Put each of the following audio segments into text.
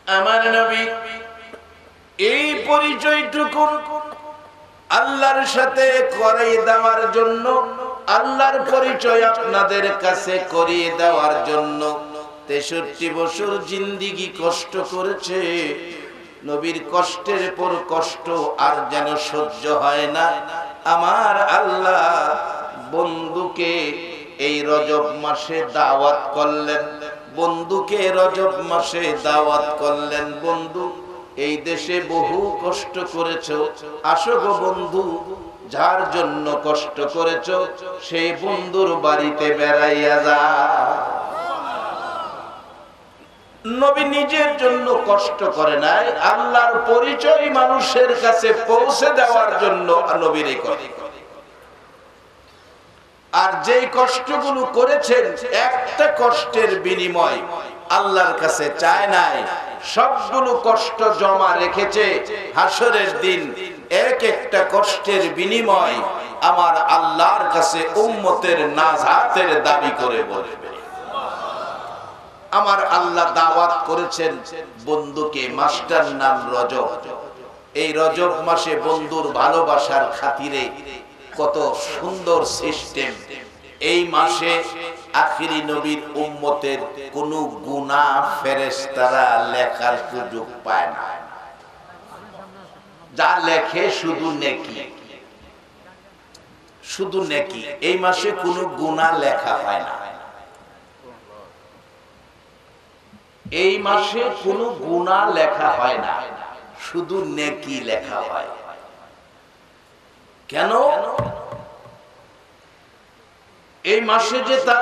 আমার নবী এই পরিচয়টুকু আল্লাহর সাথে করিয়ে দেওয়ার জন্য, আল্লাহর পরিচয় আপনাদের কাছে করিয়ে দেওয়ার জন্য 63 বছর জিন্দেগি কষ্ট করেছে। নবীর কষ্টের পর কষ্ট আর যেন সহ্য হয় না। আমার আল্লাহ বন্ধুকে এই রজব মাসে দাওয়াত করলেন, বন্ধুকে রজব মাসে দাওয়াত করলেন। বন্ধু, এই দেশে বহু কষ্ট করেছো, আসো গো বন্ধু, যার জন্য কষ্ট করেছো সেই বন্ধুর বাড়িতে বেড়াইয়া যা। নবী নিজের জন্য কষ্ট করে নাই, আল্লাহর পরিচয় মানুষের কাছে পৌঁছে দেওয়ার জন্য নবীর এই করে। আর যেই কষ্টগুলো করেছেন, একটা কষ্টের বিনিময় আল্লাহর কাছে চায় নাই, সবগুলো কষ্ট জমা রেখেছে হাসরের দিন এক একটা কষ্টের বিনিময় আমার আল্লাহর কাছে উম্মতের নাজাতের দাবি করে বলবে। আমার আল্লাহ দাওয়াত করেছেন বন্ধুকে, মাসটার নাম রজব। এই রজব মাসে বন্ধুর ভালোবাসার খাতিরে কত সুন্দর সিস্টেম। এই মাসে আখিরি নবীর উম্মতের কোন গুনাহ ফেরেশতারা লেখার সুযোগ পায় না, যা লেখে শুধু নেকি, শুধু নেকি। এই মাসে কোনো গুনাহ লেখা হয় না, এই মাসে কোনো গুনাহ লেখা হয় না, শুধু নেকি লেখা হয়। কেন? এই মাসে যে তার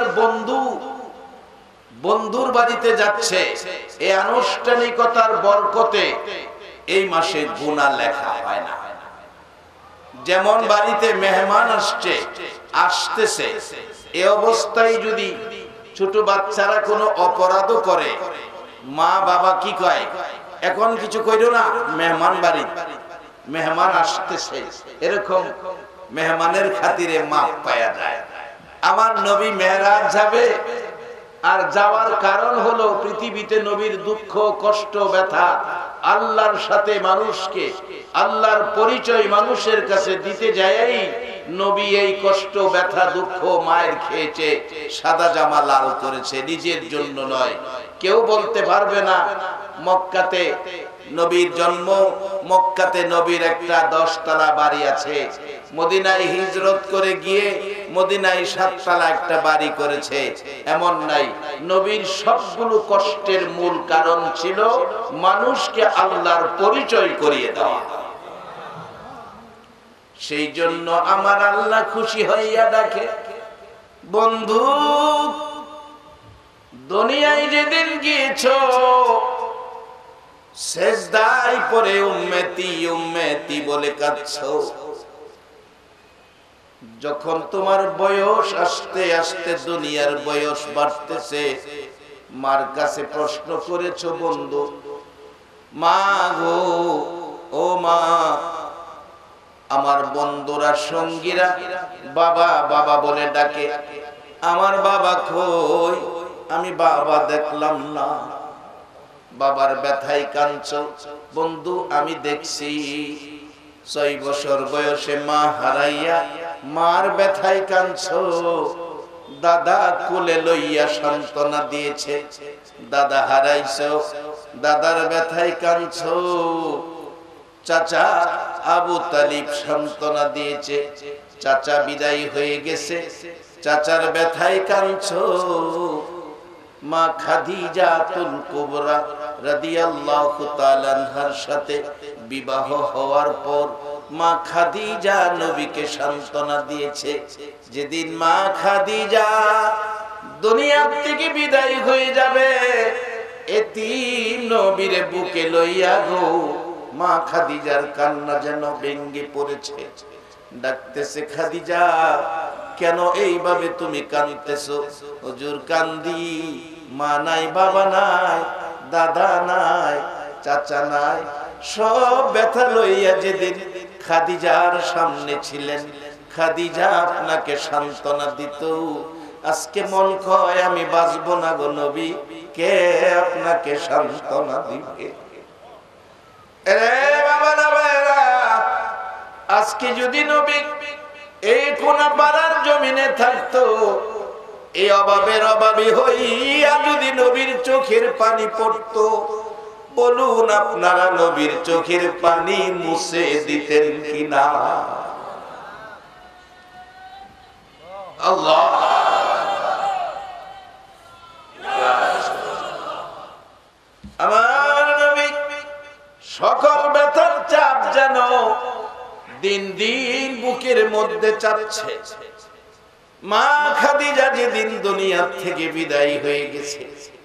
বন্ধুর বাড়িতে যাচ্ছে, এই আনুষ্ঠানিকতার বরকতে এই মাসে গুনাহ লেখা হয় না। যেমন বাড়িতে মেহমান আসতেছে, এই অবস্থায় যদি ছোট বাচ্চারা কোনো অপরাধও করে, মা বাবা কি কয়, এখন কিছু কইরো না, মেহমান বাড়ি, মেহমান আসতেছে, এরকম মেহমানের খাতিরে মাপ পাওয়া যায়। আমার নবী মেরাজ যাবে, আর যাওয়ার কারণ হলো পৃথিবীতে নবীর দুঃখ কষ্ট ব্যথা আল্লাহর সাথে মানুষকে, আল্লাহর পরিচয় মানুষের কাছে দিতে যায়ই নবী এই কষ্ট ব্যথা দুঃখ মায়ের খেয়েছে, সাদা জামা লাল করেছে, নিজের জন্য নয়। কেউ বলতে পারবে না মক্কাতে নবীর জন্ম, মক্কাতে নবীর একটা 10 তলা বাড়ি আছে, মদিনায় হিজরত করে গিয়ে মদিনায় 7 তলা একটা বাড়ি করেছে, এমন নাই। নবীর সবগুলো কষ্টের মূল কারণ ছিল মানুষকে আল্লাহর পরিচয় করিয়ে দেওয়া। সেই জন্য আমার আল্লাহ খুশি হইয়া ডাকে, বন্ধু দুনিয়ায় যেদিন গিয়েছো সেজদায় পড়ে উম্মতি উম্মতি বলে কাঁদছো, যখন তোমার বয়স আস্তে আস্তে দুনিয়ার বয়স বাড়তেছে, মার কাছে প্রশ্ন করেছো, বন্ধু মা গো, ও মা, আমার বন্ধুরা সঙ্গীরা বাবা বাবা বলে ডাকে, আমার বাবা কই, আমি বাবা দেখলাম না। বাবার ব্যথায় কাঁদছো, বন্ধু আমি দেখছি 6 বছর বয়সে মা হারাইয়া মার ব্যথায় কাঁদছো। দাদা কোলে লইয়া সান্ত্বনা দিয়েছে, দাদা হারাইছো, দাদার ব্যথায় কাঁদছো। চাচা আবু তালিব সান্ত্বনা দিয়েছে, চাচা বিদায় হয়ে গেছে, চাচার ব্যথায় কাঁদছো। মা খাদিজাতুল কুবরা রাদিয়াল্লাহু তাআলা আনহার সাথে বিবাহ হওয়ার পর মা খাদিজা নবীকে সান্ত্বনা দিয়েছে। যেদিন মা খাদিজা দুনিয়া থেকে বিদায় হয়ে যাবে, এতিম নবীরে বুকে লইয়া গো, মা খাদিজার কান্না যেন ভেঙে পড়েছে। ডাকতেছে, খাদিজা কেন এইভাবে তুমি কাঁদতেছো? হুজুর কান্দি, মা নাই, বাবা নাই, দাদা নাই, চাচা নাই, সব ব্যথা লইয়া যেদিন খাদিজার সামনে ছিলেন, খাদিজা আপনাকে সান্ত্বনা দিত। আজকে মন কয় আমি বাঁচবো না গো নবী, কে আপনাকে সান্ত্বনা দিবে? রে বাবারা ভাইরা, আজকে যদি নবী এই কোনা পাড়ার জমিনে থাকতো, এই অভাবের অভাবী হইয়া যদি নবীর চোখের পানি পড়তো, বলুন আপনারা নবীর চোখের পানি মুছে দিতেন কিনা? আল্লাহ, আমার নবী সকল ব্যথার চাপ যেন দিন দিন বুকের মধ্যে চাপছে। মা খাদিজা যেদিন দুনিয়া থেকে বিদায় হয়ে গেছে,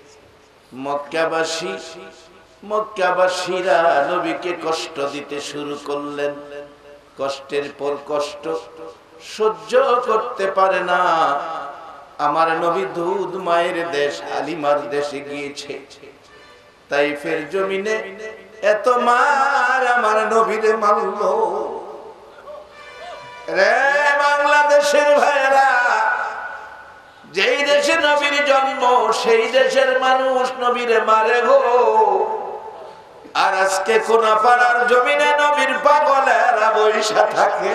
মক্কাবাসীরা নবীকে কষ্ট দিতে শুরু করলেন। কষ্টের পর কষ্ট সহ্য করতে পারে না, আমার নবী দুধ মায়ের দেশ হালিমার দেশে গিয়েছে। তাইফের জমিনে এত মার আমার নবীরে মারল। রে বাংলাদেশের ভাইরা, যেই দেশে নবীর জন্ম সেই দেশের মানুষ নবীরে মারে গো। আর আজকে কোনা পাড়ার জমিনে নবীর পাগলেরা বৈশা থাকে।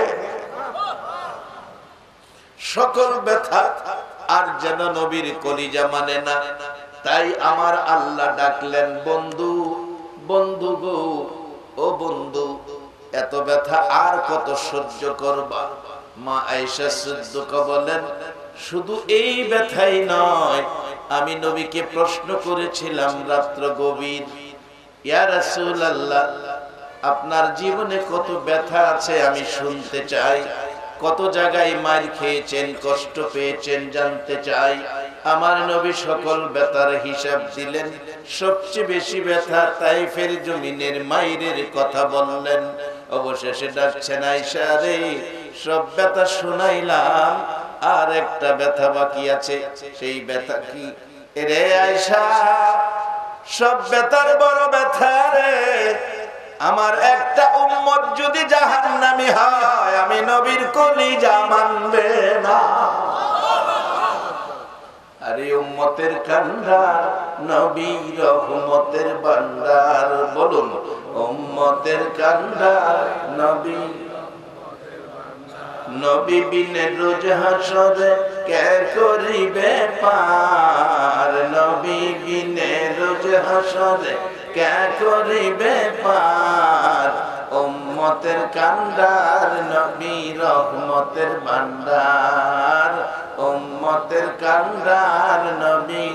সকল ব্যথা আর যেন নবীর কলিজা মানে না। তাই আমার আল্লাহ ডাকলেন, বন্ধু বন্ধু গো, ও বন্ধু, এত ব্যথা আর কত সহ্য করবা? মা আয়েশা সিদ্দিকা বলেন, শুধু এই ব্যথাই নয়, আমি নবীকে প্রশ্ন করেছিলাম রাত্র গভীর, ইয়া রাসূলুল্লাহ, আপনার জীবনে কত ব্যথা আছে আমি শুনতে চাই। কত জায়গায় মার খেয়েছেন, কষ্ট পেয়েছেন, জানতে চাই। আমার নবী সকল ব্যথার হিসাব দিলেন। সবচেয়ে বেশি ব্যথা তাইফের জমিনের মায়ের কথা বললেন। অবশেষে ডাকছেন, আয়েশা রে, সব ব্যথা শুনাইলাম, আর একটা ব্যথা বাকি আছে। সেই ব্যথা কি? রে আয়েশা, সব ব্যথার বড় ব্যথা রে, আমার একটা উম্মত যদি জাহান্নামী হয়, আমি নবীর কলিজা মানবে না। আরে উম্মতের কান্ডার নবী রহমতের ভান্ডার, বলুন উম্মতের কান্ডার নবী। নবী বিনে রোজ হাসরে কে করিবে পার, নবী বিনে রোজ হাসরে কে করিবে পার। উম্মতের কান্ডার নবী রহমতের ভান্ডার, উম্মতের কান্ডার নবী।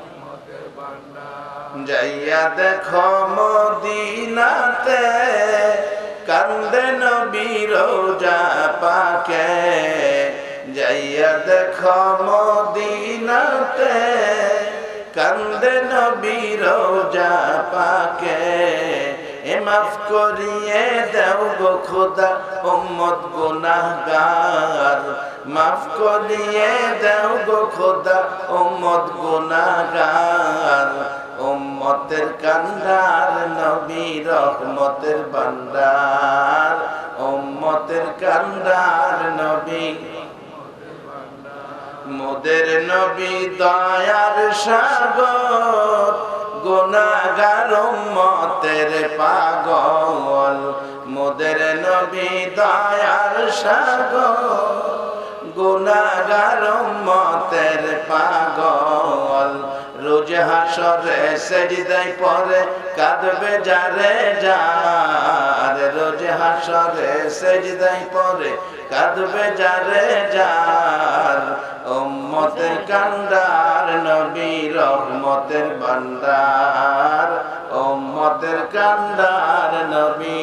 যাইয়া দেখো মদিনাতে, কান্দে নবী রোজা পাকে। যাইয়া দেখো মদিনাতে, কান্দে নবী রোজা পাকে। এ মাফ করিয়ে দাও গো খোদা উম্মত গুনাহগার, মাফ করিয়ে দাও গো খোদা উম্মত গুনাহগার। উম্মতের কান্ডার নবী রহমতের ভান্ডার, উম্মতের কান্ডার নবী। মোদের নবী দয়ার সাগর, গুনাহগার উম্মতের পাগল। মোদের নবী দয়ার সাগর, গুনাহগার উম্মতের পাগল। রোজ হাসরে সেজদায় পড়ে কাঁদবে যারে যার, রোজ হাসরে সেজদায় পড়ে কাঁদবে যারে যার। উম্মতের কান্ডার নবী রহমতের ভান্ডার, উম্মতের কান্ডার নবী।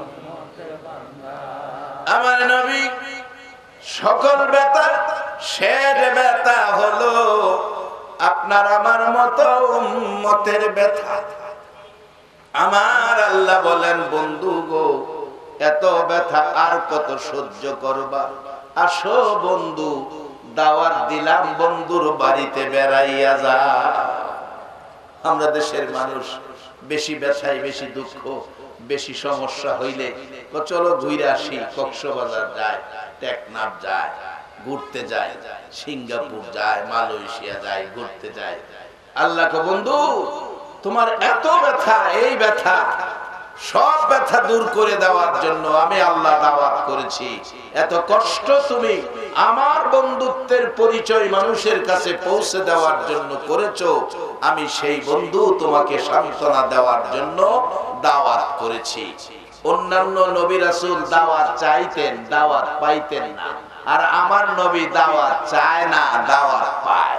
আমার নবী সকল ব্যথা শের ব্যথা হলো আপনার আমার মতো উম্মতের ব্যথা। আমার আল্লাহ বলেন, বন্ধু গো, এত ব্যথা আর কত সহ্য করবা? আসো বন্ধু, দাওয়াত দিলাম, বন্ধুর বাড়িতে বেড়াইয়া যা। আমরা দেশের মানুষ বেশি ব্যথায়, বেশি দুঃখ, বেশি সমস্যা হইলে চলো ঘুরে আসি, কক্সবাজার যায়, টেকনাফ যায়, ঘুরতে যায়, সিঙ্গাপুর যায়, মালয়েশিয়া যায়, ঘুরতে যায়। আল্লাহকে বন্ধু তোমার এত ব্যথা, এই ব্যথা সব ব্যথা দূর করে দেওয়ার জন্য আমি আল্লাহ দাওয়াত করেছি। এত কষ্ট তুমি আমার বন্ধুত্বের পরিচয় মানুষের কাছে পৌঁছে দেওয়ার জন্য করেছো, আমি সেই বন্ধু তোমাকে সান্ত্বনা দেওয়ার জন্য দাওয়াত করেছি। অন্যান্য নবী রাসূল দাওয়াত চাইতেন, দাওয়াত পাইতেন না, আর আমার নবী দাওয়াত চায় না, দাওয়াত পায়।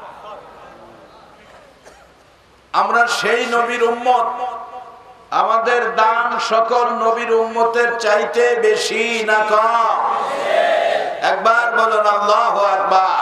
আমরা সেই নবীর উম্মত, আমাদের দাম সকল নবীর উম্মতের চাইতে বেশি না কম? একবার বলুন আল্লাহু আকবার।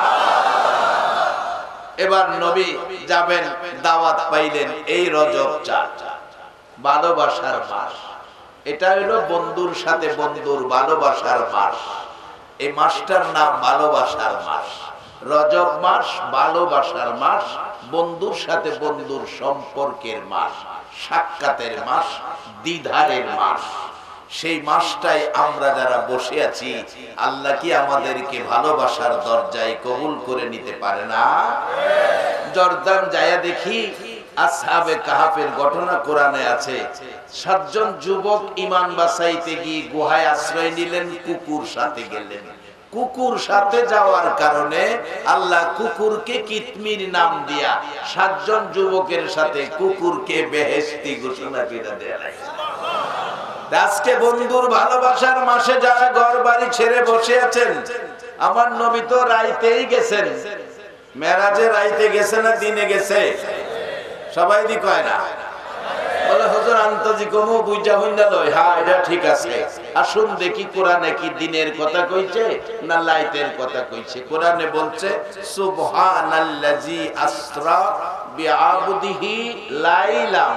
এবার নবী যাবেন, দাওয়াত পাইলেন এই রজব চাঁদ, ভালোবাসার মাস। এটা হলো বন্ধুর সাথে বন্ধুর ভালোবাসার মাস। এই মাসটার নাম ভালোবাসার মাস। রজব মাস ভালোবাসার মাস, বন্ধুর সাথে বন্ধুর সম্পর্কের মাস, সাক্ষাতের মাস, দ্বিধারের মাস। সেই মাসটাই আমরা যারা বসে আছি, আল্লাহ কি আমাদেরকে ভালোবাসার দরজায় কবুল করে নিতে পারে না? জর্দান যায়া দেখি, আসহাবে কাহাফের ঘটনা কোরআনে আছে। 7 জন যুবক ঈমান বাঁচাইতে গিয়ে গুহায় আশ্রয় নিলেন, কুকুর সাথে গেলেন। কুকুর সাথে যাওয়ার কারণে আল্লাহ কুকুরকে কিতমির নাম দিয়া 7 জন যুবকের সাথে কুকুরকে বেহেশতি ঘোষণা করে দেয়া। আজকে বন্ধুর ভালোবাসার মাসে যারা ঘর বাড়ি ছেড়ে বসে আছেন, আমার নবী তো রাইতেই গেছেন। মেরাজে রাইতে গেছে না দিনে গেছে? সবাই দি কয় না, বলে হুজুর আন্তজি কমু বুঝা হইনা লয়। হ্যাঁ, এটা ঠিক আছে। আসুন দেখি কোরআনে কি দিনের কথা কইছে না লাইতের কথা কইছে। কোরআনে বলছে সুবহানাল্লাযী আসরা বিআবদিহি লাইলাম।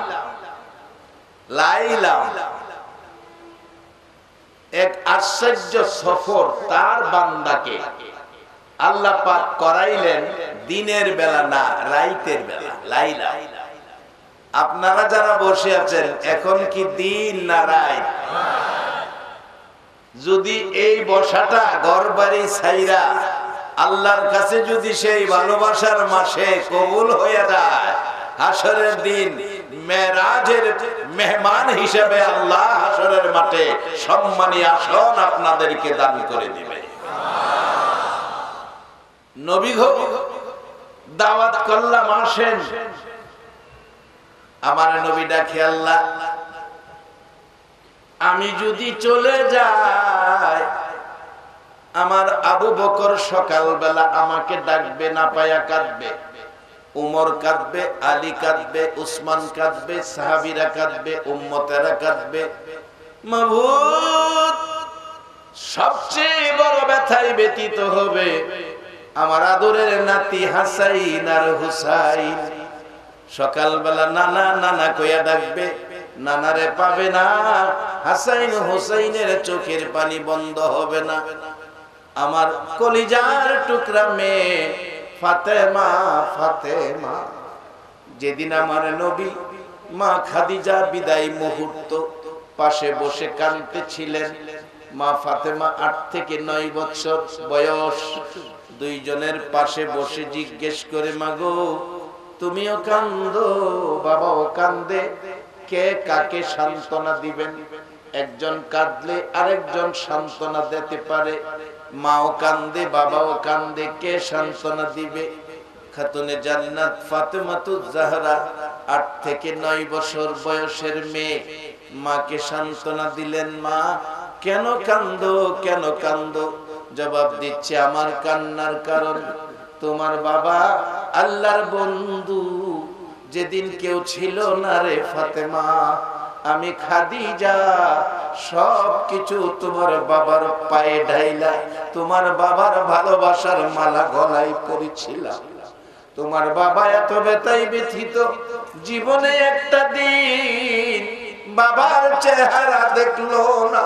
লাইলাম এক আশ্চর্য সফর তার বান্দাকে আল্লাহ পাক করাইলেন দিনের বেলা না, রাইতের বেলা। লাইলা। আপনারা যারা বসে আছেন, এখন কি দিন না রাত? যদি এই বসাটা ঘর বাড়ি ছাইরা আল্লাহর কাছে যদি সেই ভালোবাসার মাসে কবুল হয়ে যায়, হাসরের দিন মেরাজের মেহমান হিসেবে আল্লাহ হাসরের মাঠে সম্মানী আসন আপনাদেরকে দান করে দিবে। নবী গো দাওয়াত করলাম, আসেন। আমার নবী ডাকে, আল্লাহ আমি যদি চলে যাই, আমার আবু বকর সকালবেলা আমাকে ডাকবে, না পায়া কাঁদবে, উমর কাঁদবে, আলী কাঁদবে, উসমান কাঁদবে, সাহাবীরা কাঁদবে, উম্মতেরা কাঁদবে। মাবুদ, সবচেয়ে বড় ব্যথায় ব্যতীত হবে আমার আদরের নাতি হাসাইন আর হুসাইন। সকালবেলা নানা নানা কইয়া ডাকবে, নানারে পাবে না, হাসাইন হুসাইনের চোখের পানি বন্ধ হবে না। আমার কলিজার টুকরা মেয়ে ফাতেমা, ফাতেমা। যেদিন আমার নবী মা খাদিজা বিদায় মুহূর্ত পাশে বসে কাঁদতেছিলেন, মা ফাতেমা 8 থেকে 9 বছর বয়স, দুইজনের পাশে বসে জিজ্ঞেস করে, মাগো তুমিও কান্দো, বাবাও কান্দে, কে কাকে সান্ত্বনা দিবেন? একজন কাঁদলে আরেকজন সান্ত্বনা দিতে পারে। মাও কান্দে, বাবাও কান্দে, কে সান্ত্বনা দিবে? খাতুনে জান্নাত ফাতেমাতুজ জাহরা 8 থেকে 9 বছর বয়সের মেয়ে মাকে সান্ত্বনা দিলেন। মা কেন কান্দো, কেন কান্দো? জবাব দিচ্ছে, আমার কান্নার কারণ তোমার বাবা আল্লাহর বন্ধু যেদিন কেউ ছিল না রে ফাতেমা, আমি খাদিজা সবকিছু তোমার বাবার পায়ে ঢাইলা তোমার বাবার ভালোবাসার মালা গলায় পরিছিলাম। তোমার বাবা এত ব্যথায় ব্যথিত, জীবনে একটা দিন বাবার চেহারা দেখলো না,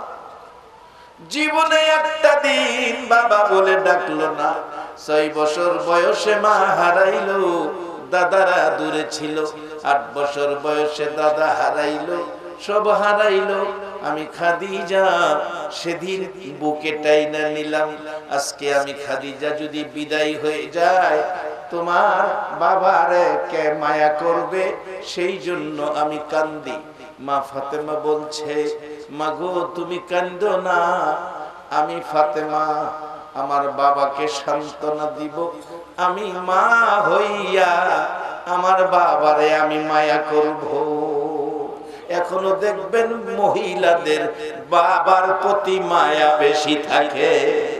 জীবনে একটা দিন বাবা বলে ডাকলো না। 6 বছর বয়সে মা হারাইলো, দাদারা দূরে ছিল। 8 বছর বয়সে দাদা হারাইলো, সব হারাইলো। আমি খাদিজা সেদিন বুকে টাইনা নিলাম। আজকে আমি খাদিজা যদি বিদায় হয়ে যায়, তোমার বাবারে কে মায়া করবে, সেই জন্য আমি কান্দি। মা ফাতেমা বলছে, মাগো তুমি কান্দো না, আমি ফাতেমা আমার বাবাকে সান্ত্বনা দিব, আমি মা হইয়া আমার বাবারে আমি মায়া করব। এখনো দেখবেন মহিলাদের বাবার প্রতি মায়া বেশি থাকে।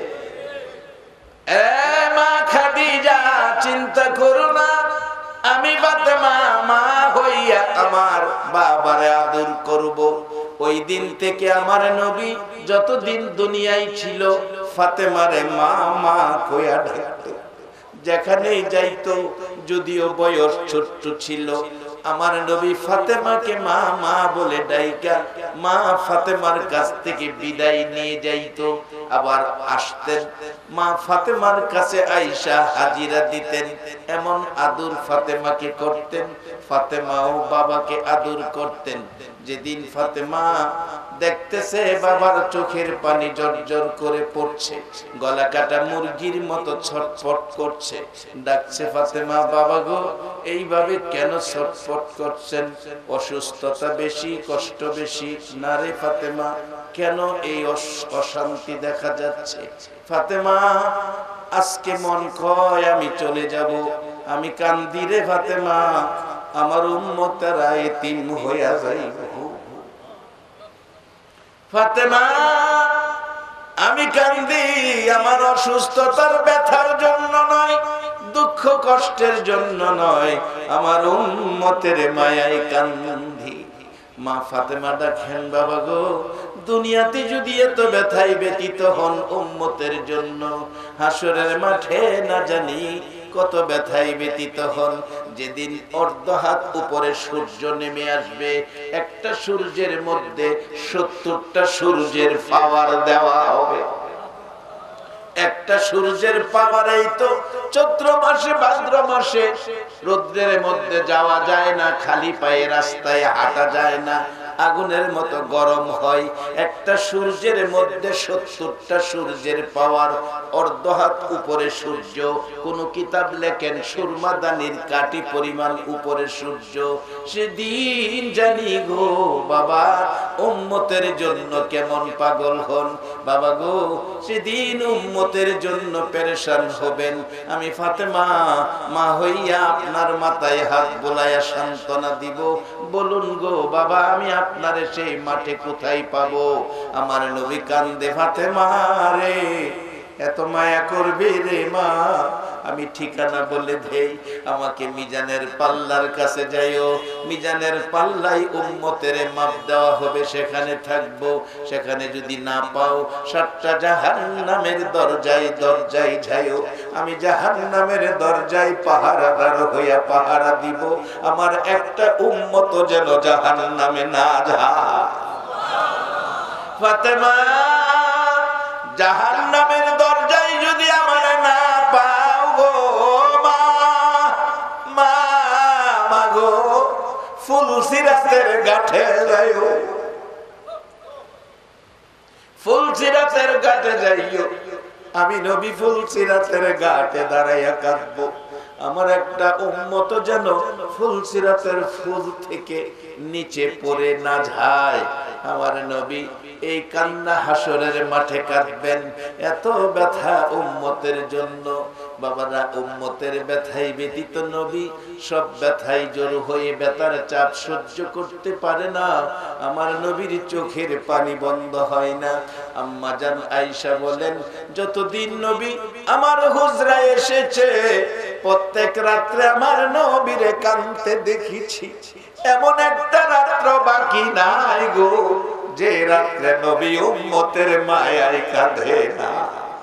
মা খাদিজা চিন্তা করো না, আমি ফাতেমা মা হইয়া আমার বাবারে আদর করব। ওই দিন থেকে আমার নবী যতদিন দুনিয়ায় ছিল ফাতেমারে মা মা কইয়া ডাকতো। যেখানেই যাইতো, যদিও বয়স ছোট্ট ছিল, আমার নবী ফাতেমাকে মা মা বলে ডাইকা মা ফাতেমার কাছ থেকে বিদায় নিয়ে যাইতো। আবার আসতেন, মা ফাতেমার কাছে আয়েশা হাজিরা দিতেন। এমন আদর ফাতেমাকে করতেন, ফাতেমাও বাবাকে আদর করতেন। যেদিন ফাতেমা দেখতেছে বাবার চোখের পানি জর্জর করে পড়ছে, গলা কাটা মুরগির মতো ছটফট করছে, ডাকছে, ফাতেমা বাবা গো, এইভাবে কেন ছটফট করছেন? অসুস্থতা বেশি, কষ্ট বেশি? না রে ফাতেমা, কেন এই অশান্তি দেখা যাচ্ছে? ফাতেমা আজকে মন কয় আমি চলে যাব, আমি কান্দি রে ফাতেমা, আমার উম্মতেরা এতিম হইয়া যাইব। ফাতেমা আমি কান্দি আমার অসুস্থতার ব্যথার জন্য নয়, দুঃখ কষ্টের জন্য নয়, আমার উম্মতের মায়ায় কান্দি। মা ফাতেমা ডাকেন, বাবা গো, দুনিয়াতে যদি এত ব্যথায় ব্যতীত হন উম্মতের জন্য, হাসরের মাঠে না জানি কত ব্যথায় ব্যতীত হন। যেদিন অর্ধ হাত উপরে সূর্য নেমে আসবে, একটা সূর্যের মধ্যে 70টা সূর্যের পাওয়ার দেওয়া হবে। একটা সূর্যের পাওয়ারেই তো চৈত্র মাসে ভাদ্র মাসে রৌদ্রের মধ্যে যাওয়া যায় না, খালি পায়ে রাস্তায় হাঁটা যায় না, আগুনের মতো গরম হয়। একটা সূর্যের মধ্যে 70টা সূর্যের পাওয়ার, অর্ধ হাত উপরে সূর্য। কোন কিতাব লেখেন সুরমাদানির কাটি পরিমাণ উপরে সূর্য। সেদিন জানি গো বাবা উম্মতের জন্য কেমন পাগল হন। বাবা গো, সেদিন উম্মতের জন্য পেরেশান হবেন। আমি ফাতেমা মা হইয়া আপনার মাথায় হাত বোলাইয়া সান্ত্বনা দিব। বলুন গো বাবা, আমি আপনারে সেই মাঠে কোথায় পাবো? আমার নবী কান্দে, ফাতেমা রে এত মায়া করবে রে মা, আমি ঠিকানা বলে দেই, আমাকে মিজানের পাল্লার কাছে যাইও, মিজানের পাল্লাই উম্মতের মাপ দেওয়া হবে, সেখানে থাকবো। সেখানে যদি না পাও 7টা জাহান্নামের দরজায় দরজায় যাইও, আমি জাহান্নামের দরজায় পাহারাদার হইয়া পাহারা দিব, আমার একটা উম্মত যেন জাহান্নামে না যায়। ফাতেমা জাহান্নামের দরজায় যদি আমার না পাও গো মা, মা মাগো, ফুলসিরাতের ঘাটে যাইও, ফুলসিরাতের ঘাটে যাইও। আমি নবী ফুলসিরাতের ঘাটে দাঁড়াইয়া কাঁদবো, আমার একটা উম্মত যেন ফুলসিরাতের ফুল থেকে নিচে পড়ে না যায়। আমার নবী এই কান্না হাসরের মাঠে কাঁদবেন, এত ব্যথা উম্মতের জন্য। বাবারা, উম্মতের ব্যথাই ব্যতীত নবী সব ব্যথাই জড়ো হয়ে ব্যথার চাপ সহ্য করতে পারে না। আমার নবীর চোখের পানি বন্ধ হয় না। আম্মা জান আয়েশা বলেন, যতদিন নবী আমার হুজরায় এসেছে প্রত্যেক রাত্রে আমার নবীরে কাঁদতে দেখেছি, এমন একটা রাত্র বাকি নাই গো যে রাত্রে নবী উম্মতের মায়ায় কাঁদে না।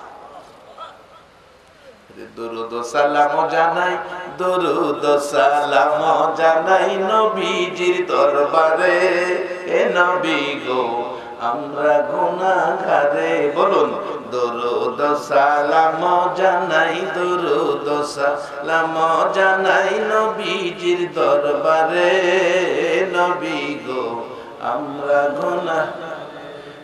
দরুদ সালাম জানাই, দরুদ সালাম জানাই নবীজির দরবারে, এ নবী গো আমরা গুনাহগারে। বলুন, দরুদ সালাম জানাই, দরুদ সালাম জানাই নবীজির দরবারে, নবী গো আমরা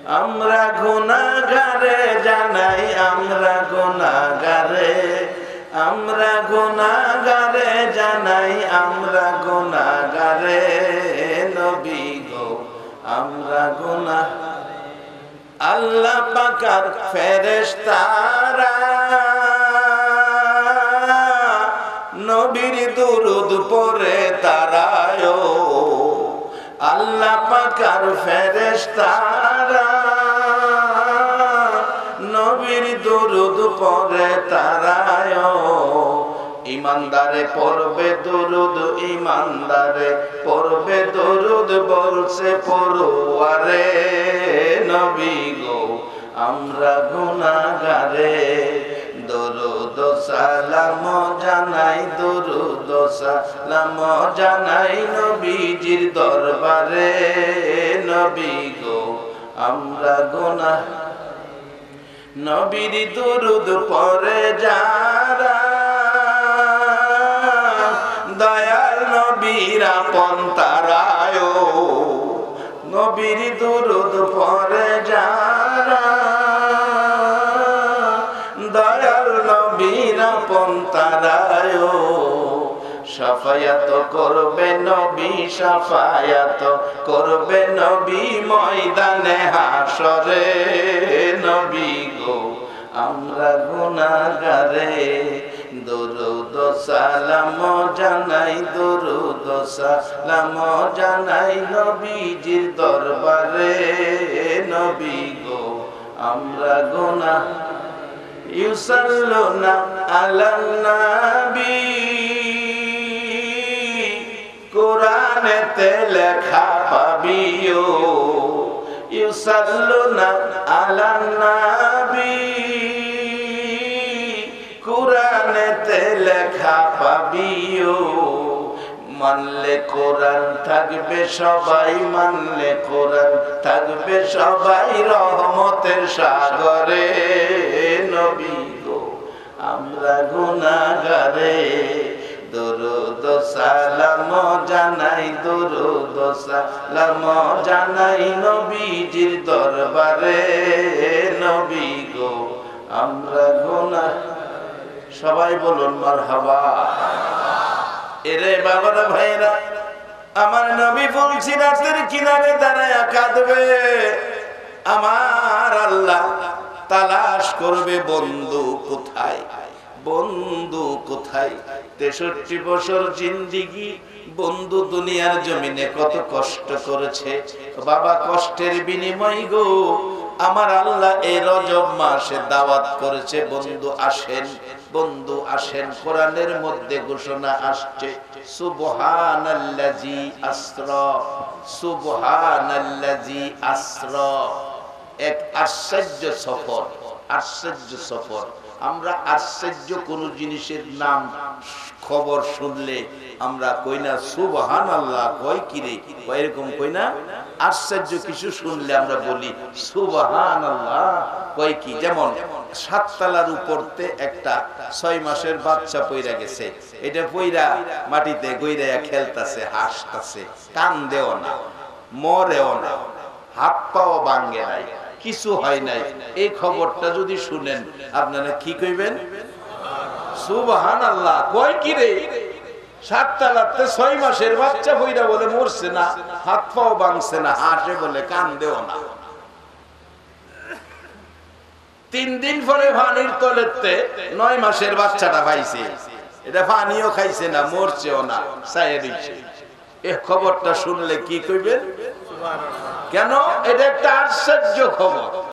গুনাহগারে জানাই, আমরা গুনাহগারে, আমরা গুনাহগারে জানাই আমরা গুনাহগারে নবী গো আমরা গুনাহ আল্লাহ পাকের ফেরেশতারা নবীর দুরূদ পড়ে তারায় আল্লাহ পাকের ফেরেশতারা নবীর দুরূদ পড়ে তারায় ইমানদারে পড়বে দুরূদ ইমানদারে পড়বে দুরূদ বলছে পড়ুয়ারে নবী গো আমরা গুনাহগারে দুরূদ সালাম জানাই দুরূদ সালাম জানাই নবীজির দরবারে নবী গো আমরা গুনাহ নবীর দুরূদ পড়ে যারা দয়াল নবীর আপন তারায় নবীর দুরূদ পড়ে যারা দয়াল নবীর আপন তারায় শাফায়াত করবে নবী শাফায়াত করবে নবী ময়দানে হাশরে নবী গো আমরা গুনাহগারে দুরূদ সালাম জানাই দুরূদ সালাম জানাই নবীজির দরবারে নবী গো আমরা গুনাহ ইউসাল্লুনা আলান নবী কোরআনেতে লেখা পাবিও ইউসাল্লুনা আলান নবী কোরআনেতে লেখা পাবিও মানলে কোরআন থাকবে সবাই মানলে কোরআন থাকবে সবাই রহমতের সাগরে নবী গো আমরা গুনাহগারে দুরূদ সালাম জানাই দুরূদ সালাম জানাই নবীজির দরবারে নবী গো আমরা গুনাহ সবাই বলুন মারহাবা এরে বাবারা ভাইরা আমার নবী বলছি রাতের কিনারে দাঁড়ায় কাঁদবে আমার আল্লাহ তালাশ করবে বন্ধু কোথায় বন্ধু কোথায় 63 বছর জিন্দেগি বন্ধু দুনিয়ার জমিনে কত কষ্ট করেছে বাবা কষ্টের বিনিময় গো আমার আল্লাহ এই রজব মাসে দাওয়াত করেছে বন্ধু আসেন কোরআনের মধ্যে ঘোষণা আসছে সুবহানাল্লাযী আসরা এক আশ্চর্য সফর আমরা আশ্চর্য কোন জিনিসের নাম খবর শুনলে আমরা কই না সুবহানাল্লাহ কই কি রে এরকম কই না আশ্চর্য কিছু শুনলে আমরা বলি সুবহানাল্লাহ কই কি যেমন 7 তলার উপরতে একটা 6 মাসের বাচ্চা পইরা গেছে এটা পইরা মাটিতে গইরায়া খেলতাছে হাসতাছে কান্দেও না মরেও না হাত পাও ভাঙে নাই কিছু হয় নাই এই খবরটা যদি শুনেন আপনারা কি কইবেন সুবহানাল্লাহ কই কি রে 7 তলাতে 6 মাসের বাচ্চা পইরা বলে মরছে না হাত পাও ভাঙছে না হাসে বলে কান্দেও না 3 দিন পরে পানির তলেতে 9 মাসের বাচ্চাটা পাইছে এটা পানিও খাইছে না মরছেও না চায়ে দিছে এই খবরটা শুনলে কি কইবেন সুবহানাল্লাহ কেন এটা একটা আশ্চর্য খবর